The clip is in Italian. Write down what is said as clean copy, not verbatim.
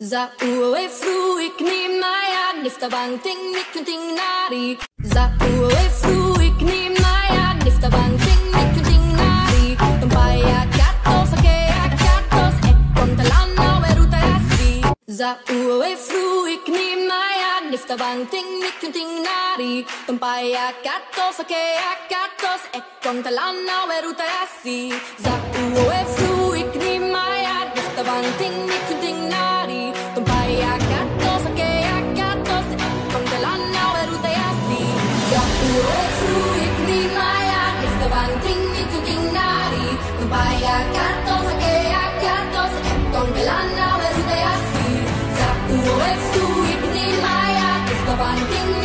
Za ue fruik ni maya nifta bang ting nikunting nari. Za ue fruik ni maya nifta bang ting nikunting nari. Tumpaya katos ake akatos ekon talana weruta yasri. Za ue fruik ni maya nifta bang ting nikunting nari. Tumpaya katos ake akatos ekon talana weruta yasri. Za ue fruik ni maya nifta bang ting nikunting nari. Tumpaya katos ake akatos ekon talana weruta yasri. Za ue fruik ni maya nifta bang ting nikunting nari. Tumpaya katos ake akatos ekon talana weruta yasri. Za ue fruik ni maya nifta bang ting